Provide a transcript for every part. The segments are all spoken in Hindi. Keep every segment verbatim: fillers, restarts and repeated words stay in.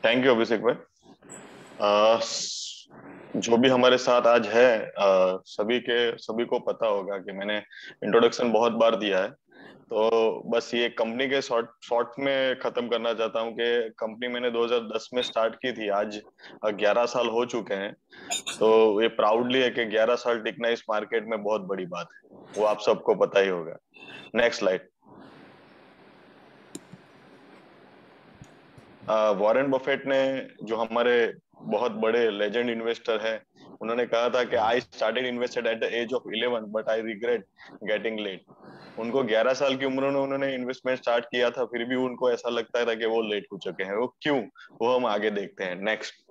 थैंक यू अभिषेक भाई। अ, स- जो भी हमारे साथ आज है, अ, सभी के सभी को पता होगा कि मैंने इंट्रोडक्शन बहुत बार दिया है। तो बस ये कंपनी के शॉर्ट शॉर्ट में खत्म करना चाहता हूँ कि कंपनी मैंने दो हज़ार दस में स्टार्ट की थी। आज ग्यारह साल हो चुके हैं। तो ये प्राउडली है कि ग्यारह साल टिकना इस मार्केट में बहुत बड़ी बात है। वो आप सबको पता ही होगा। Next slide. वॉरेन बफेट ने, जो हमारे बहुत बड़े लेजेंड इन्वेस्टर हैं, उन्होंने कहा था कि I started invested at the age of eleven but I regret getting late. उनको ग्यारह साल की उम्र में उन्होंने इन्वेस्टमेंट स्टार्ट किया था, फिर भी उनको ऐसा लगता था कि वो लेट हो चुके हैं। वो क्यों? वो हम आगे देखते हैं। Next.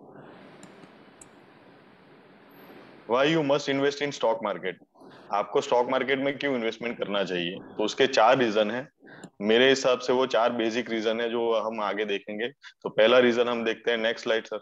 Why you must invest in stock market. आपको स्टॉक मार्केट में क्यों इन्वेस्टमेंट करना चाहिए? तो उसके चार रीजन है। मेरे हिसाब से वो चार बेसिक रीजन है जो हम आगे देखेंगे। तो पहला रीजन हम देखते हैं। Next slide sir.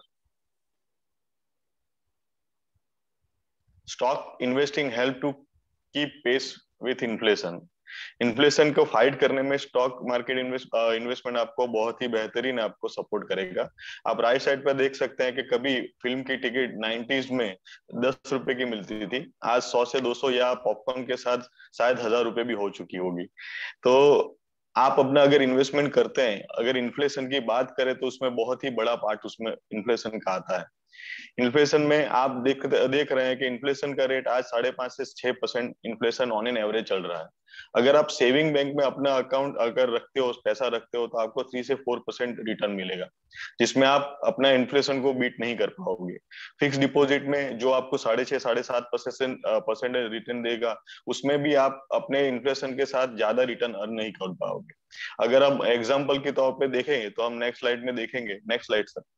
Stock investing help to keep pace with inflation. Inflation को फाइट करने में स्टॉक मार्केट इन्वेस्ट इन्वेस्टमेंट आपको बहुत ही बेहतरीन आपको सपोर्ट करेगा। आप राइट साइड पर देख सकते हैं कि कभी फिल्म की टिकट नाइन्टीज में दस रुपए की मिलती थी, आज सौ से दो सौ या पॉपकॉर्न के साथ शायद हजार रुपए भी हो चुकी होगी। तो आप अपना अगर इन्वेस्टमेंट करते हैं, अगर इन्फ्लेशन की बात करें तो उसमें बहुत ही बड़ा पार्ट उसमें इन्फ्लेशन का आता है। इन्फ्लेशन में आप देख देख रहे हैं कि इन्फ्लेशन का रेट आज साढ़े पांच से छह percent inflation on an average चल रहा है। अगर आप सेविंग बैंक में अपना अकाउंट अगर रखते हो, पैसा रखते हो, तो आपको थ्री से फोर परसेंट रिटर्न मिलेगा, जिसमें आप अपना इन्फ्लेशन को बीट नहीं कर पाओगे। फिक्स डिपॉजिट में जो आपको साढ़े छह साढ़े सात परसेंट परसेंट रिटर्न देगा, उसमें भी आप अपने इन्फ्लेशन के साथ ज्यादा रिटर्न अर्न नहीं कर पाओगे। अगर हम एग्जाम्पल के तौर पे देखेंगे तो हम नेक्स्ट स्लाइड में देखेंगे। Next slide sir.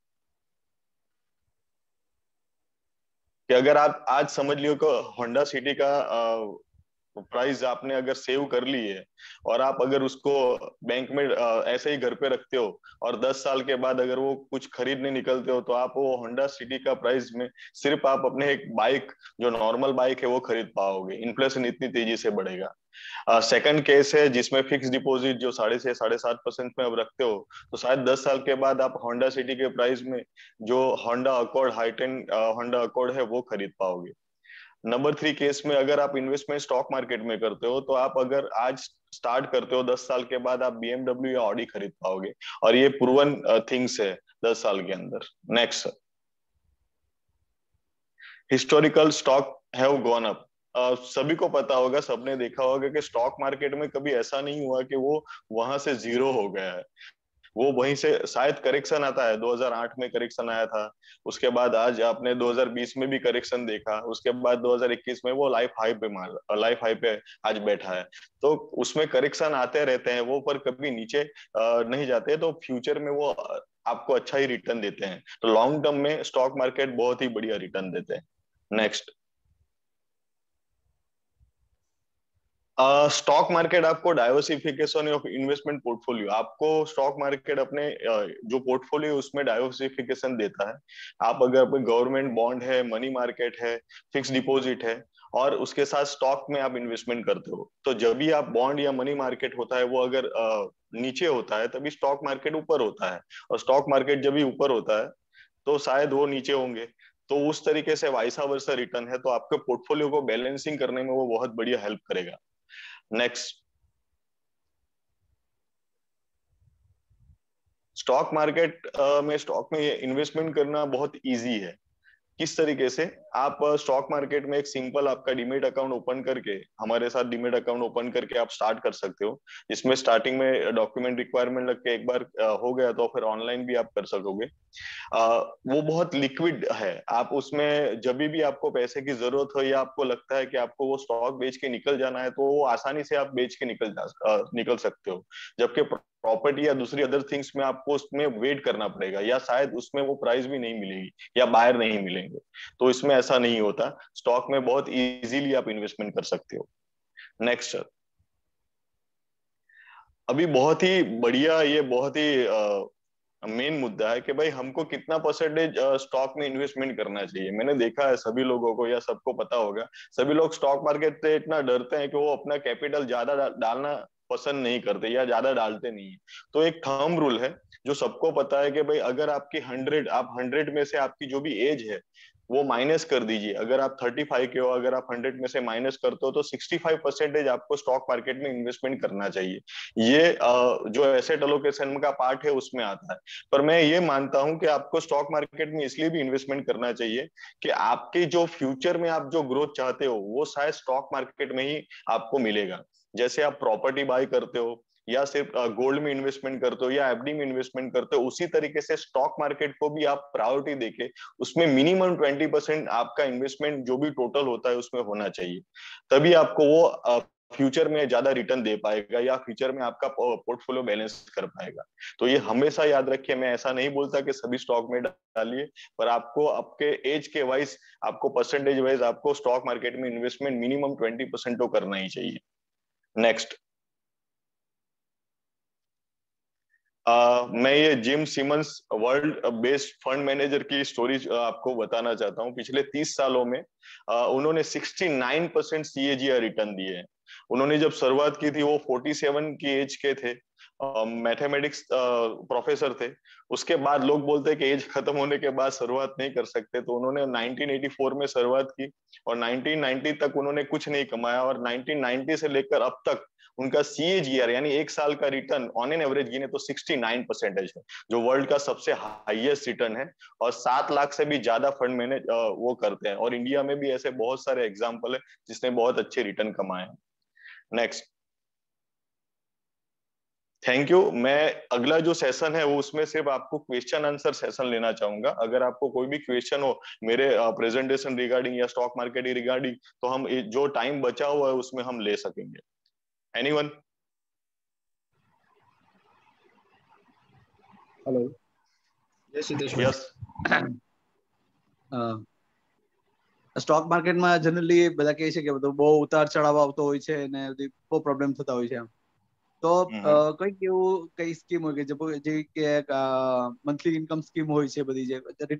कि अगर आप आज समझ लियो कि होंडा सिटी का प्राइस आपने अगर सेव कर ली है, और आप अगर उसको बैंक में अ, ऐसे ही घर पे रखते हो, और दस साल के बाद अगर वो कुछ खरीदने निकलते हो, तो आप वो होंडा सिटी का प्राइस में सिर्फ आप अपने एक बाइक, जो नॉर्मल बाइक है, वो खरीद पाओगे। इन्फ्लेशन इतनी तेजी से बढ़ेगा। सेकंड केस है जिसमें फिक्स डिपॉजिट जो साढ़े छह साढ़े सात परसेंट में अब रखते हो, तो शायद दस साल के बाद आप होंडा सिटी के प्राइस में जो होंडा अकॉर्ड हाईटेन होंडा अकॉर्ड है वो खरीद पाओगे। नंबर थ्री केस में अगर आप इन्वेस्टमेंट स्टॉक मार्केट में करते हो, तो आप अगर आज स्टार्ट करते हो, दस साल के बाद आप बीएमडब्ल्यू या ऑडी खरीद पाओगे। और ये प्रूवन थिंग्स है दस साल के अंदर। Next. Historical stock have gone up. सभी को पता होगा, सबने देखा होगा कि स्टॉक मार्केट में कभी ऐसा नहीं हुआ कि वो वहां से जीरो हो गया है। वो वहीं से शायद करेक्शन आता है। दो हज़ार आठ में करेक्शन आया था, उसके बाद आज आपने दो हज़ार बीस में भी करेक्शन देखा, उसके बाद दो हज़ार इक्कीस में वो लाइफ हाई पे मार लाइफ हाई पे आज बैठा है। तो उसमें करेक्शन आते रहते हैं वो, पर कभी नीचे अ, नहीं जाते। तो फ्यूचर में वो आपको अच्छा ही रिटर्न देते हैं। तो लॉन्ग टर्म में स्टॉक मार्केट बहुत ही बढ़िया रिटर्न देते हैं। नेक्स्ट। स्टॉक मार्केट आपको डाइवर्सिफिकेशन ऑफ इन्वेस्टमेंट पोर्टफोलियो, आपको स्टॉक मार्केट अपने अ, जो पोर्टफोलियो उसमें डाइवर्सिफिकेशन देता है। आप अगर गवर्नमेंट बॉन्ड है, मनी मार्केट है, फिक्स डिपॉजिट है, और उसके साथ स्टॉक में आप इन्वेस्टमेंट करते हो, तो जब भी आप बॉन्ड या मनी मार्केट होता है वो अगर अ, नीचे होता है, तभी स्टॉक मार्केट ऊपर होता है। और स्टॉक मार्केट जब भी ऊपर होता है, तो शायद वो नीचे होंगे। तो उस तरीके से वाइसा वर्सा रिटर्न है, तो आपके पोर्टफोलियो को बैलेंसिंग करने में वो बहुत बढ़िया हेल्प करेगा। नेक्स्ट। स्टॉक मार्केट में स्टॉक में इन्वेस्टमेंट करना बहुत इजी है। किस तरीके से? आप स्टॉक मार्केट में एक सिंपल आपका डीमेट अकाउंट ओपन करके, हमारे साथ डीमेट अकाउंट ओपन करके आप स्टार्ट कर सकते हो। इसमें स्टार्टिंग में डॉक्यूमेंट रिक्वायरमेंट लग के एक बार अ, हो गया तो फिर ऑनलाइन भी आप कर सकोगे। आ, वो बहुत लिक्विड है। आप उसमें जब भी आपको पैसे की जरूरत हो, या आपको लगता है कि आपको वो स्टॉक बेच के निकल जाना है, तो वो आसानी से आप बेच के निकल जा आ, निकल सकते हो। जबकि प्रॉपर्टी या दूसरी अदर थिंग्स में आपको उसमें वेट करना पड़ेगा, या शायद उसमें वो प्राइस भी नहीं मिलेगी, या बायर नहीं मिलेंगे। तो इसमें ऐसा नहीं होता। स्टॉक में बहुत इजीली आप इन्वेस्टमेंट कर सकते हो। नेक्स्ट। अभी बहुत ही बढ़िया, ये बहुत ही मेन मुद्दा है कि भाई हमको कितना परसेंटेज स्टॉक में इन्वेस्टमेंट करना चाहिए। मैंने देखा है सभी लोगों को, या सबको पता होगा, सभी लोग स्टॉक मार्केट से इतना डरते हैं कि वो अपना कैपिटल ज्यादा डा, डालना पसंद नहीं करते, या ज्यादा डालते नहीं है। तो एक थंब रूल है जो सबको पता है कि भाई अगर आपकी हंड्रेड आप हंड्रेड में से आपकी जो भी एज है वो माइनस कर दीजिए, अगर आप थर्टी फाइव के हो, अगर आप हंड्रेड में से माइनस करते हो तो सिक्सटी फाइव परसेंटेज आपको स्टॉक मार्केट में इन्वेस्टमेंट करना चाहिए। ये जो एसेट एलोकेशन का पार्ट है उसमें आता है। पर मैं ये मानता हूं कि आपको स्टॉक मार्केट में इसलिए भी इन्वेस्टमेंट करना चाहिए कि आपके जो फ्यूचर में आप जो ग्रोथ चाहते हो वो शायद स्टॉक मार्केट में ही आपको मिलेगा। जैसे आप प्रॉपर्टी बाय करते हो या सिर्फ गोल्ड में इन्वेस्टमेंट करते हो या एफडी में इन्वेस्टमेंट करते हो, उसी तरीके से स्टॉक मार्केट को भी आप प्रायोरिटी देके उसमें मिनिमम ट्वेंटी परसेंट आपका इन्वेस्टमेंट जो भी टोटल होता है उसमें होना चाहिए। तभी आपको वो फ्यूचर में ज्यादा रिटर्न दे पाएगा या फ्यूचर में आपका पोर्टफोलियो बैलेंस कर पाएगा। तो ये हमेशा याद रखिए, मैं ऐसा नहीं बोलता कि सभी स्टॉक में डालिए, पर आपको आपके एज के वाइज, आपको परसेंटेज वाइज आपको स्टॉक मार्केट में इन्वेस्टमेंट मिनिमम ट्वेंटी परसेंट तो करना ही चाहिए। नेक्स्ट, Uh, मैं ये Jim Simons world based fund manager की स्टोरी आपको बताना चाहता हूँ। पिछले तीस सालों में uh, उन्होंने sixty nine percent CAGR return दिए हैं। उन्होंने जब शुरुआत की थी वो फोर्टी सेवन की एज के थे, मैथमेटिक्स uh, प्रोफेसर थे। उसके बाद लोग बोलते हैं कि एज खत्म होने के बाद शुरुआत नहीं कर सकते, तो उन्होंने नाइनटीन एटी फोर में शुरुआत की और नाइनटीन नाइंटी तक उन्होंने कुछ नहीं कमाया, और नाइनटीन नाइंटी से लेकर अब तक उनका सीएजीआर यानी एक साल का रिटर्न ऑन एन एवरेज गिने तो सिक्सटी नाइन परसेंटेज है, जो वर्ल्ड का सबसे हाईएस्ट रिटर्न है। और सात लाख से भी ज्यादा फंड मैनेज वो करते हैं, और इंडिया में भी ऐसे बहुत सारे एग्जाम्पल है जिसने बहुत अच्छे रिटर्न कमाए हैं। Next, thank you. मैं अगला जो सेशन है वो उसमें सिर्फ आपको क्वेश्चन आंसर सेशन लेना चाहूंगा। अगर आपको कोई भी क्वेश्चन हो मेरे प्रेजेंटेशन रिगार्डिंग या स्टॉक मार्केट रिगार्डिंग, तो हम जो टाइम बचा हुआ है उसमें हम ले सकेंगे। एनीवन? हेलो, जय सिद्धेश भाई। यस। સ્ટોક માર્કેટમાં જનરલી બધા કહે છે કે બધું બહુ ઉતાર ચઢાવ આવતો હોય છે અને બહુ પ્રોબ્લેમ થતા હોય છે, તો કઈક એવું કઈ સ્કીમ હોય કે જે કે મંથલી ઇન્કમ સ્કીમ હોય છે બધી, જે